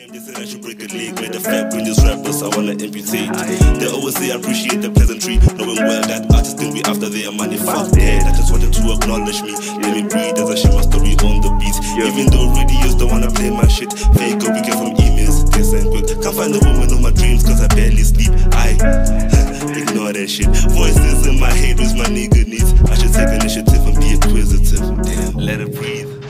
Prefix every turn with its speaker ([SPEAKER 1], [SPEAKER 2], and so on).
[SPEAKER 1] They said I should break a leg, made a fat brilliant rappers I wanna amputate. They always say I appreciate the pleasantry, knowing well that artists think we after their money. Fuck that, I just wanted to acknowledge me. Let me breathe as I share my story on the beat. Even though radios don't wanna play my shit, fake up, we get from emails, text and quick. Can't find a woman on my dreams cause I barely sleep. Ignore that shit. Voices in my head with my nigga needs. I should take initiative and be acquisitive. Damn, let it breathe.